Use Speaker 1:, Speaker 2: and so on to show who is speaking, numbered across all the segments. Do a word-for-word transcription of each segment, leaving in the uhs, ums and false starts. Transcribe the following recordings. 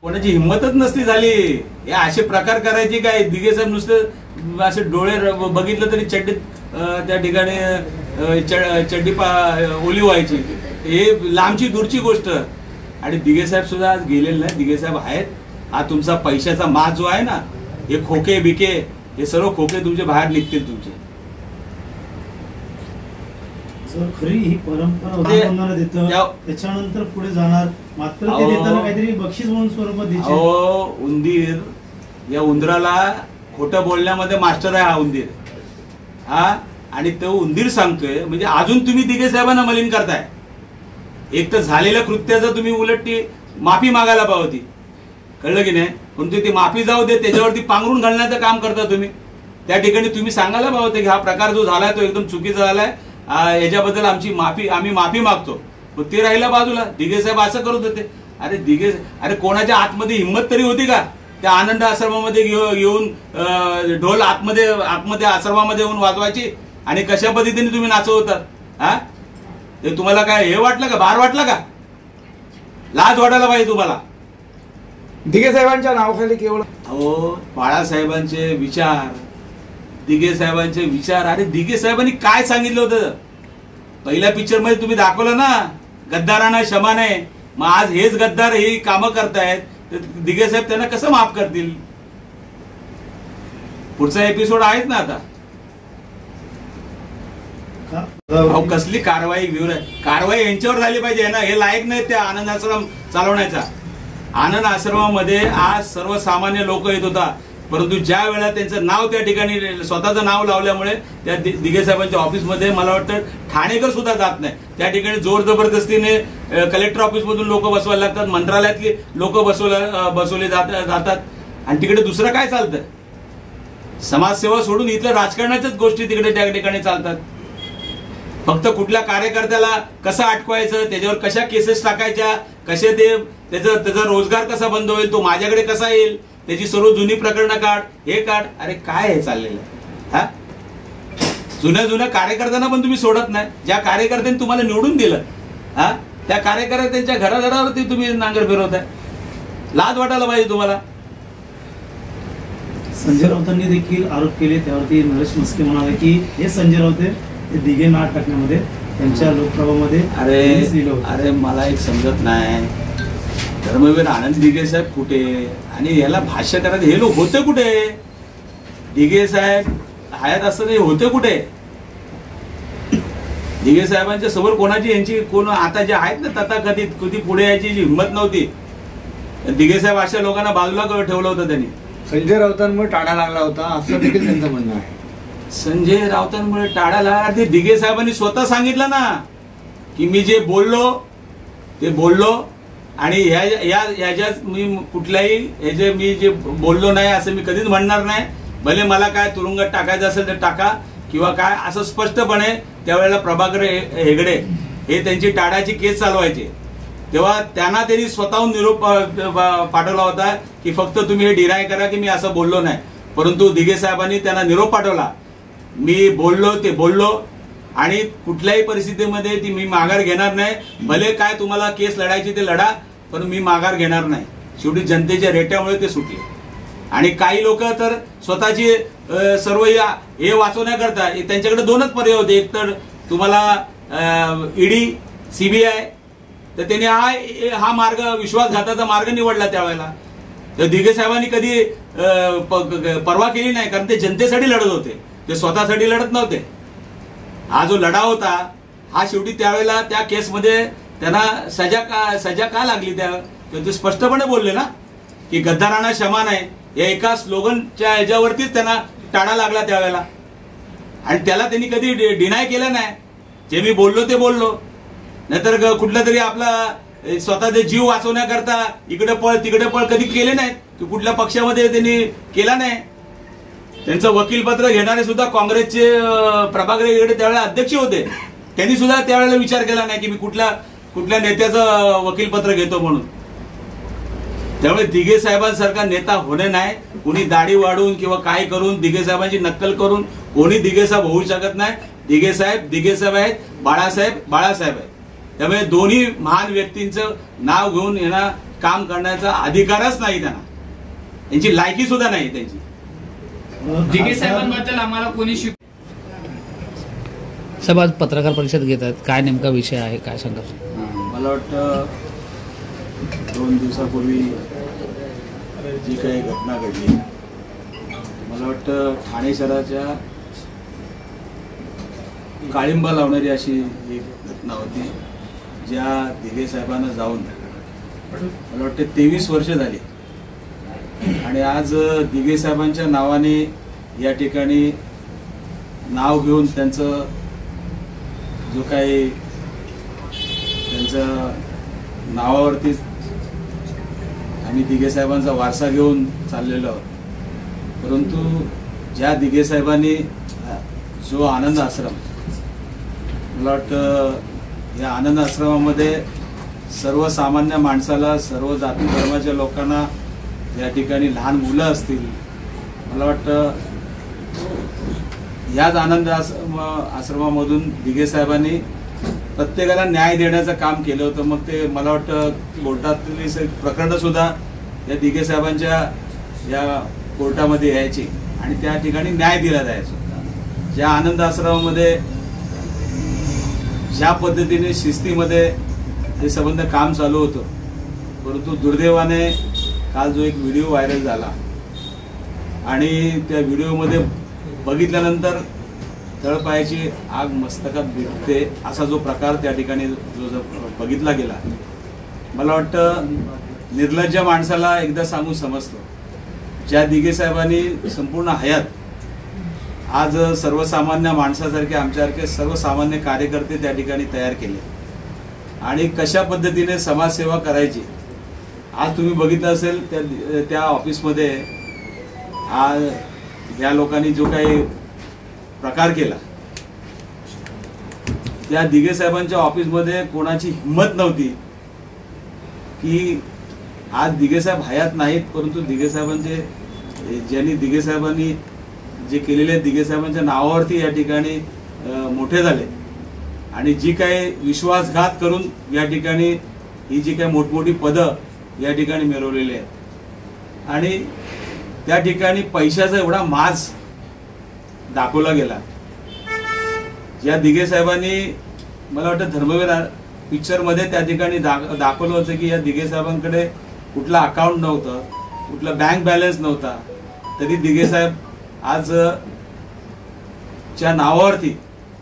Speaker 1: कोणाची हिंमतच नसती झाली हे असे प्रकार करायचे काय. दिघे साहेब नुसतं असे डोळे बघितलं तरी चड्डीत त्या ठिकाणी चड्डी ओली व्हायची. हे लांबची दूरची गोष्ट. आणि दिघे साहेब सुद्धा आज गेलेले नाही. दिघे साहेब आहेत. हा तुमचा पैशाचा माज जो आहे ना, हे खोके बिके हे सर्व खोके तुमचे बाहेर निघतील तुमचे.
Speaker 2: खरी ही परंपरा देतं त्याच्यानंतर पुढे जाणार, मात्र ते देताना काहीतरी बक्षीस म्हणून स्वरूपात द्यायचे.
Speaker 1: अहो उंदीर, या उंदराला खोटं बोलण्यामध्ये मास्टर आहे हा उंदीर. हा आणि तो उंदीर सांगतोय म्हणजे अजून तुम्ही दिघे साहेबांना मलिन करताय. एक तर झालेल्या कृत्याचं तुम्ही उलट ती माफी मागायला पाहिजे होती, कळलं की नाही. पण ती माफी जाऊ दे, त्याच्यावरती पांघरून घालण्याचं काम करता तुम्ही. त्या ठिकाणी तुम्ही सांगायला पाहिजे होते की हा प्रकार जो झालाय तो एकदम चुकीचा झालाय, याच्याबद्दल आमची माफी आम्ही माफी मागतो. पण ते राहिला बाजूला. दिघे साहेब असं करत होते. अरे दिघे अरे कोणाच्या आतमध्ये हिंमत तरी होती का त्या आनंद आश्रमामध्ये येऊन ढोल आतमध्ये आतमध्ये आश्रमामध्ये येऊन वाजवायची आणि कशा पद्धतीने तुम्ही नाचवतात. हा ते तुम्हाला काय हे वाटलं का, भार वाटलं का, लाज वाटायला पाहिजे तुम्हाला.
Speaker 3: दिघे साहेबांच्या नावाखाली केवळ
Speaker 1: अहो बाळासाहेबांचे विचार, दिघे साहेबांचे विचार. अरे दिघे साहेबांनी काय सांगितलं होतं पहिल्या पिक्चर मध्ये तुम्ही दाखवलं ना, गद्दारांना क्षमा नाही. मग आज हेच गद्दार ही कामं करतायत, दिघे साहेब त्यांना कसं माफ करतील. पुढचा एपिसोड आहेच ना आता. अहो कसली कारवाई कारवाई यांच्यावर झाली पाहिजे ना. हे लायक नाही त्या आनंद आश्रम चालवण्याचा. आनंद आश्रमामध्ये आज सर्वसामान्य लोक येत होता, परंतु ज्या वेळा त्यांचं नाव त्या ठिकाणी स्वतःचं नाव लावल्यामुळे त्या दिघे साहेबांच्या ऑफिसमध्ये मला वाटतं ठाणेकर सुद्धा जात नाही. त्या ठिकाणी जोर जबरदस्तीने कलेक्टर ऑफिस मधून लोक बसवायला लागतात, मंत्रालयातली लोक बसवल्या बसवले जातात. आणि तिकडे दुसरं काय चालतं, समाजसेवा सोडून इथल्या राजकारणाच्याच गोष्टी तिकडे त्या ठिकाणी चालतात. फक्त कुठल्या कार्यकर्त्याला कसं अटकवायचं, त्याच्यावर कशा केसेस टाकायच्या, कसे ते त्याचा त्याचा रोजगार कसा बंद होईल, तो माझ्याकडे कसा येईल, त्याची सर्व जुनी प्रकरणं काढ, हे काढ. अरे काय हे चाललेलं हा. जुन्या जुन्या कार्यकर्त्यांना पण तुम्ही सोडत नाही. ज्या कार्यकर्त्यांनी तुम्हाला निवडून दिलं हा त्या कार्यकर्त्यांच्या घराघरावरती तुम्ही नांगर फिरवताय. लाज वाटायला पाहिजे तुम्हाला.
Speaker 2: संजय राऊतांनी देखील आरोप केले, त्यावरती नरेश म्हस्के म्हणाले की हे संजय राऊत ते दिघे नाट टाकण्यामध्ये त्यांच्या लोकप्रभामध्ये.
Speaker 1: अरे अरे मला एक समजत नाही, धर्मवीर आनंद दिघे साहेब कुठे आणि याला भाष्य करायचं हे लोक होते कुठे. दिघे साहेब हयात असताना होते कुठे. दिघे साहेबांच्या समोर कोणाची यांची कोण आता जे आहेत ना तथाकथित कधी पुढे यायची जी हिंमत नव्हती. दिघे साहेब अशा लोकांना बाजूला ठेवलं होतं त्यांनी.
Speaker 3: संजय राऊतांमुळे टाळा लागला होता असं देखील त्यांचं म्हणणं आहे.
Speaker 1: संजय राऊतांमुळे टाळा लागला ते दिघे साहेबांनी स्वतः सांगितलं ना की मी जे बोललो ते बोललो आणि ह्या ह्याच्यात मी कुठल्याही ह्याचे मी जे बोललो नाही असं मी कधीच म्हणणार नाही. भले मला काय तुरुंगात टाकायचं असेल तर टाका किंवा काय असं स्पष्टपणे त्यावेळेला प्रभाकर हेगडे हे त्यांची टाळाची केस चालवायचे तेव्हा त्यांना त्यांनी स्वतःहून निरोप पाठवला होता की फक्त तुम्ही हे डिनाय करा की मी असं बोललो नाही. परंतु दिघे साहेबांनी त्यांना निरोप पाठवला, मी बोललो ते बोललो आणि कुठल्याही परिस्थितीमध्ये ती मी माघार घेणार नाही. भले काय तुम्हाला केस लढायची ते लढा, पण मी माघार घेणार नाही. शेवटी जनतेच्या रेट्यामुळे ते सुटले. आणि काही लोक तर स्वतःची सर्व हे वाचवण्याकरता त्यांच्याकडे दोनच पर्याय होते, एक तर तुम्हाला ईडी सीबीआय, तर त्यांनी हा हा मार्ग विश्वासघाताचा मार्ग निवडला त्यावेळेला. तर दिघे साहेबांनी कधी परवा केली नाही, कारण ते जनतेसाठी लढत होते, ते स्वतःसाठी लढत नव्हते. हा जो लढा होता हा शेवटी त्यावेळेला त्या केसमध्ये त्यांना सजा का सजा का लागली त्या ते स्पष्टपणे बोलले ना की गद्दारांना क्षमा नाही या एका स्लोगनच्या ह्याच्यावरतीच त्यांना टाळा लागला त्यावेळेला. आणि त्याला त्यांनी कधी डिनाय केलं नाही, जे मी बोललो ते बोललो. नाहीतर कुठला तरी आपला स्वतःचे जीव वाचवण्याकरता इकडे पळ तिकडे पळ कधी केले नाहीत की कुठल्या पक्षामध्ये त्यांनी केला नाही. त्यांचं वकीलपत्र घेणारे सुद्धा काँग्रेसचे प्रभाकर हेगडे त्यावेळेला अध्यक्ष होते, त्यांनी सुद्धा त्यावेळेला विचार केला नाही की मी कुठल्या कुठल्या नेत्याचं वकीलपत्र घेतो म्हणून. त्यामुळे दिघे साहेबांसारखा नेता होणे नाही. कोणी दाढी वाढून किंवा काय करून दिघे साहेबांची नक्कल करून कोणी दिघे साहेब होऊ शकत नाही. दिघे साहेब दिघे साहेब आहेत, बाळासाहेब बाळासाहेब आहेत. त्यामुळे दोन्ही महान व्यक्तींचं नाव घेऊन यांना काम करण्याचा अधिकारच नाही त्यांना, त्यांची लायकी सुद्धा नाही त्यांची.
Speaker 4: दिघे साहेबांबद्दल आम्हाला कोणी शिक
Speaker 5: साहेब आज पत्रकार परिषद घेत आहेत, काय नेमका विषय आहे, काय सांगा?
Speaker 1: मला वाटतं दोन दिवसापूर्वी जी काही घटना घडली, मला वाटतं ठाणे शहराच्या काळिंबा लावणारी अशी एक घटना होती, ज्या दिघे साहेबांना जाऊन मला वाटतं तेवीस वर्ष झाली आणि आज दिघे साहेबांच्या नावाने या ठिकाणी नाव घेऊन त्यांचं जो काही त्यांच्या नावावरती आम्ही दिघे साहेबांचा वारसा घेऊन चाललेलो आहोत. परंतु ज्या दिघे साहेबांनी जो आनंद आश्रम, मला वाटतं या आनंद आश्रमामध्ये सर्वसामान्य माणसाला, सर्व जाती धर्माच्या लोकांना, या ठिकाणी लहान मुलं असतील, मला वाटतं याच आनंद आश्रम आश्रमामधून दिघे साहेबांनी प्रत्येकाला न्याय देण्याचं काम केलं होतं. मग ते मला वाटतं कोर्टातली प्रकरणं सुद्धा या दिघे साहेबांच्या या कोर्टामध्ये यायची आणि त्या ठिकाणी न्याय दिला जायचा. ज्या आनंद आश्रमामध्ये ज्या पद्धतीने शिस्तीमध्ये हे संबंध काम चालू होतं, परंतु दुर्दैवाने काल जो एक व्हिडिओ व्हायरल झाला आणि त्या व्हिडिओमध्ये बघितल्यानंतर तळपायाची आग मस्तकात भिडते असा जो प्रकार त्या ठिकाणी जो बघितला गेला, मला वाटतं निर्लज्ज माणसाला एकदा सांगून समजतो. ज्या दिघे साहेबांनी संपूर्ण हयात आज सर्वसामान्य माणसासारखे, आमच्यासारखे सर्वसामान्य कार्यकर्ते त्या ठिकाणी तयार केले आणि कशा पद्धतीने समाजसेवा करायची. आज तुम्ही बघितलं असेल त्या त्या ऑफिसमध्ये आज या लोकांनी जो काही प्रकार केला, त्या दिघे साहेबांच्या ऑफिसमध्ये कोणाची हिंमत नव्हती की आज दिघे साहेब हयात नाहीत, परंतु दिघे साहेबांचे ज्यांनी दिघे साहेबांनी जे केलेले दिघे साहेबांच्या नावावरती या ठिकाणी मोठे झाले आणि जी काही विश्वासघात करून या ठिकाणी ही जी काही मोठमोठी पदं या ठिकाणी मिळवलेली आहेत आणि त्या ठिकाणी पैशाचा एवढा माज दाखवला गेला. या दिघे साहेबांनी मला वाटतं धर्मवीर पिक्चरमध्ये त्या ठिकाणी दाखवलं होतं की या दिघे साहेबांकडे कुठला अकाउंट नव्हतं, कुठला बँक बॅलन्स नव्हता, तरी दिघे साहेब आज च्या नावावरती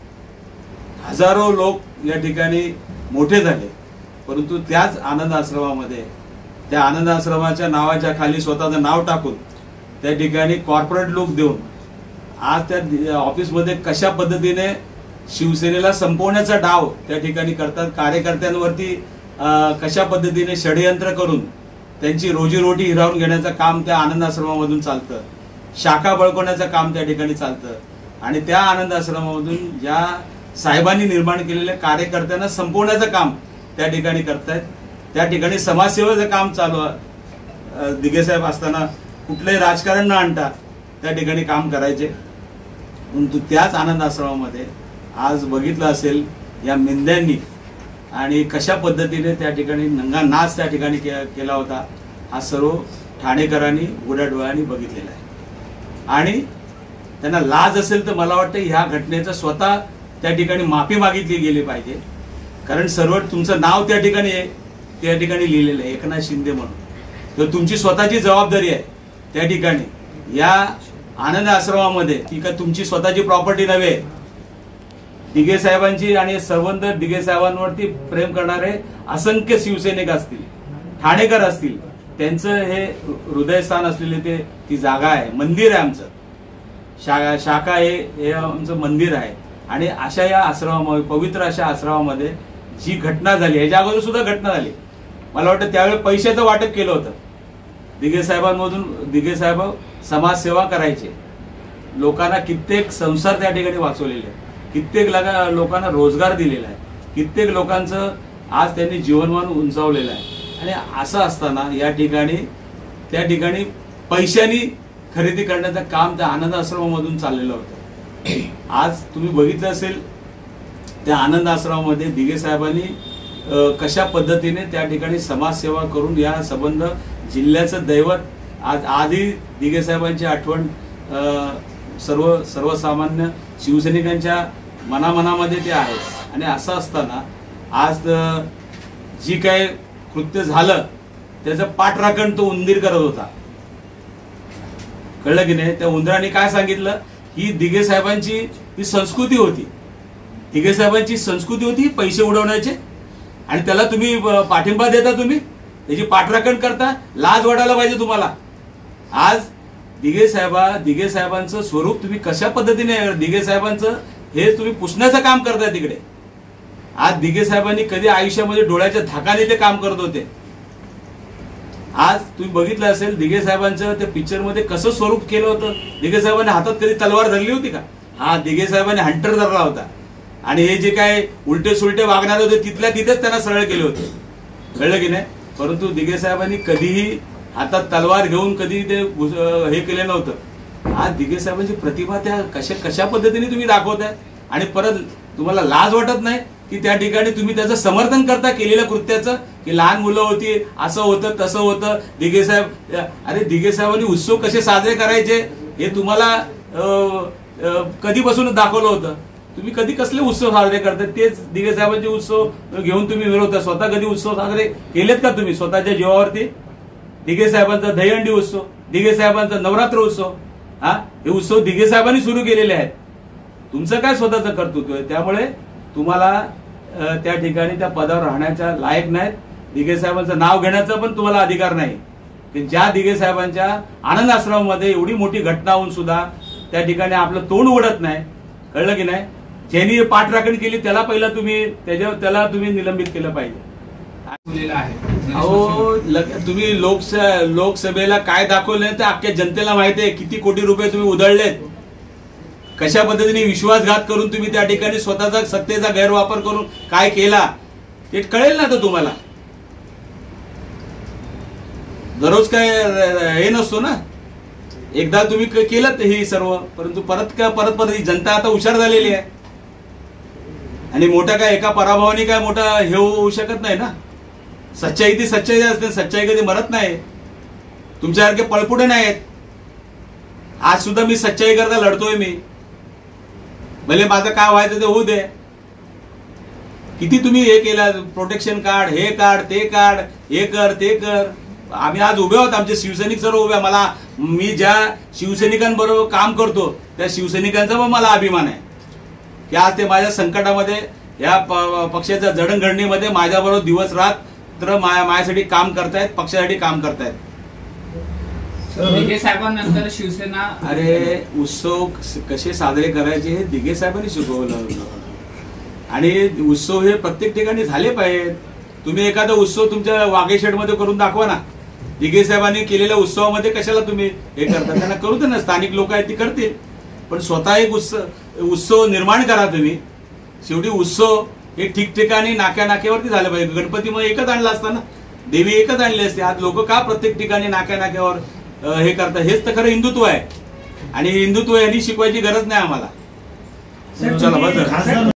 Speaker 1: हजारो लोक या ठिकाणी मोठे झाले. परंतु त्याच आनंद आश्रमामध्ये, त्या आनंद आश्रमाच्या नावाच्या खाली स्वतःचं नाव टाकून त्या ठिकाणी कॉर्पोरेट लुक देऊन आज त्या ऑफिसमध्ये कशा पद्धतीने शिवसेनेला संपवण्याचा डाव त्या ठिकाणी करतात, कार्यकर्त्यांवरती कशा पद्धतीने षडयंत्र करून त्यांची रोजीरोटी हिरावून घेण्याचं काम त्या आनंद आश्रमामधून चालतं, शाखा बळकवण्याचं काम त्या ठिकाणी चालतं आणि त्या आनंद आश्रमामधून ज्या साहेबांनी निर्माण केलेल्या कार्यकर्त्यांना संपवण्याचं काम त्या ठिकाणी करतायत. त्या ठिकाणी समाजसेवेचं काम चालू आहे. दिघे साहेब असताना कुठलंही राजकारण न आणता त्या ठिकाणी काम करायचे. परंतु त्याच आनंद आश्रमामध्ये आज बघितलं असेल या मिंद्यांनी आणि कशा पद्धतीने त्या ठिकाणी नंगा नाच त्या ठिकाणी केला होता, हा सर्व ठाणेकरांनी उघड्या डोळ्यांनी बघितलेला आहे. आणि त्यांना लाज असेल तर मला वाटतं ह्या घटनेचं स्वतः त्या ठिकाणी माफी मागितली गेली पाहिजे. कारण सर्व तुमचं नाव त्या ठिकाणी आहे, त्या ठिकाणी लिहिलेलं आहे एकनाथ शिंदे म्हणून, तर तुमची स्वतःची जबाबदारी आहे त्या ठिकाणी या आनंद आश्रमामध्ये, ती का तुमची स्वतःची प्रॉपर्टी नव्हे. दिघे साहेबांची आणि सर्वंत दिघे साहेबांवरती प्रेम करणारे असंख्य शिवसैनिक असतील, ठाणेकर असतील, त्यांचं हे हृदयस्थान असलेले ते ती जागा आहे, मंदिर आहे आमचं, शा शाखा हे हे आमचं मंदिर आहे. आणि अशा या आश्रमामध्ये, पवित्र अशा आश्रमामध्ये जी घटना झाली, ह्याच्या अगोदर सुद्धा घटना झाली, मला वाटतं त्यावेळी पैशाचं वाटप केलं होतं. दिघे साहेबांमधून दिघे साहेब समाजसेवा करायचे, लोकांना कित्येक संसार त्या ठिकाणी वाचवलेले, कित्येक लोकांना रोजगार दिलेला आहे, कित्येक लोकांचं आज त्यांनी जीवनमान उंचावलेलं आहे. आणि असं असताना या ठिकाणी त्या ठिकाणी पैशानी खरेदी करण्याचं काम त्या आनंद आश्रमामधून चाललेलं होतं. आज तुम्ही बघितलं असेल त्या आनंद आश्रमामध्ये दिघे साहेबांनी अ, कशा पद्धतीने त्या ठिकाणी समाजसेवा करून या संबंध जिल्ह्याचं दैवत आज आजही दिघे साहेबांची आठवण अ, सर्व सर्वसामान्य शिवसैनिकांच्या मनामनामध्ये ते आहे. आणि असं असताना आज अ, जी काय कृत्य झालं त्याचं पाठराखण तो उंदीर करत होता. कळलं की नाही? त्या उंदराने काय सांगितलं, ही दिघे साहेबांची ही संस्कृती होती. दिघे साहेबांची संस्कृती होती पैसे उडवण्याचे, आणि त्याला तुम्ही पाठिंबा देता, तुम्ही त्याची पाठराखण करता. लाज वाटायला पाहिजे तुम्हाला. आज दिघे साहेबा दिघे साहेबांचं स्वरूप तुम्ही कशा पद्धतीने, दिघे साहेबांचं हे तुम्ही पुसण्याचं काम करताय तिकडे. आज दिघे साहेबांनी कधी आयुष्यामध्ये डोळ्याच्या धाकाने ते काम करत होते. आज तुम्ही बघितलं असेल दिघे साहेबांचं त्या पिक्चर मध्ये कसं स्वरूप केलं होतं. दिघे साहेबांनी हातात कधी तलवार धरली होती का? हा, दिघे साहेबांनी हंटर धरला होता. आणि हे जे काय उलटे सुलटे वागणारे होते तिथल्या तिथेच त्यांना सरळ केले होते. कळलं की नाही? परंतु दिघे साहेबांनी कधीही हातात तलवार घेऊन कधी ते हे केलं नव्हतं. आज दिघे साहेबांची प्रतिभा त्या कशा कशा पद्धतीने तुम्ही दाखवताय. आणि परत तुम्हाला लाज वाटत नाही की त्या ठिकाणी तुम्ही त्याचं समर्थन करता केलेल्या कृत्याचं, की लहान मुलं होती, असं होतं तसं होतं. दिघे साहेब, अरे दिघे साहेबांनी उत्सव कसे साजरे करायचे हे तुम्हाला कधीपासून दाखवलं होतं. तुम्ही कधी कसले उत्सव साजरे करता? तेच दिघे साहेबांचे उत्सव घेऊन तुम्ही विरोधता. स्वतः कधी उत्सव साजरे केलेत का तुम्ही स्वतःच्या जीवावरती? दिघे साहेबांचा दहीहंडी उत्सव, दिघे साहेबांचा नवरात्र उत्सव, हा हे उत्सव दिघे साहेबांनी सुरू केलेले आहेत. तुमचं काय स्वतःचं कर्तृत्व आहे? त्यामुळे तुम्हाला त्या ठिकाणी त्या पदावर राहण्याच्या लायक नाहीत. दिघे साहेबांचं नाव घेण्याचा पण तुम्हाला अधिकार नाही. की ज्या दिघे साहेबांच्या आनंद आश्रमामध्ये एवढी मोठी घटना होऊन सुद्धा त्या ठिकाणी आपलं तोंड उघडत नाही. कळलं की नाही? ज्यांनी पाठराखण केली त्याला पहिला तुम्ही त्याच्या त्याला तुम्ही निलंबित केलं पाहिजे. अहो, तुम्ही लोकसभा लोकसभेला काय दाखवलं ते अख्ख्या जनतेला माहिती आहे. किती कोटी रुपये तुम्ही उधळलेत, कशा पद्धतीने विश्वासघात करून तुम्ही त्या ठिकाणी स्वतःचा सत्तेचा गैरवापर करून काय केला ते कळेल ना. तर तुम्हाला दररोज काय हे नसतो ना. एकदा तुम्ही केलं हे सर्व, परंतु परत काय परत परत ही जनता आता हुशार झालेली आहे. आणि मोठा काय एका पराभवाने काय मोठा हे होऊ शकत नाही ना. सच्चाई ती सच्चाई असते. सच्चाई कधी मरत नाही. तुमच्यासारखे पळपुटे नाहीत. आज सुद्धा मी सच्चाई करता लढतोय. मी भले माझं काय व्हायचं ते होऊ दे. किती तुम्ही हे केलं, प्रोटेक्शन कार्ड, हे कार्ड, ते कार्ड, हे कर, ते कर. आम्ही आज उभे आहोत, आमचे शिवसैनिक सर्व उभे. मला मी ज्या शिवसैनिकांबरोबर काम करतो त्या शिवसैनिकांचा पण मला अभिमान आहे की आज ते माझ्या संकटामध्ये या पक्षाच्या जडणघडणीमध्ये माझ्याबरोबर दिवस रात्र माझ्यासाठी काम करतायत, पक्षासाठी काम करतायत.
Speaker 4: दिघे साहेबांनंतर शिवसेना,
Speaker 1: अरे उत्सव कसे साजरे करायचे हे दिघे साहेबांनी शिकवलं. आणि उत्सव हे प्रत्येक ठिकाणी झाले पाहिजेत. तुम्ही एखादा उत्सव तुमच्या वाघेशेड मध्ये करून दाखवा ना. दिघे साहेबांनी केलेल्या उत्सवामध्ये कशाला तुम्ही हे करता? त्यांना करू दे ना, स्थानिक लोक आहेत ती करतील. पण स्वतः एक उत्सव उत्सव निर्माण करा तुम्ही. शेवटी उत्सव हे ठिकठिकाणी नाक्या नाक्यावरती झालं पाहिजे. गणपती मग एकच आणला असता ना, देवी एकच आणली असते. आज लोक का प्रत्येक ठिकाणी नाक्या नाक्यावर हे करतात? हेच तर खरं हिंदुत्व आहे. आणि हिंदुत्व यांनी शिकवायची गरज नाही आम्हाला. चला बस.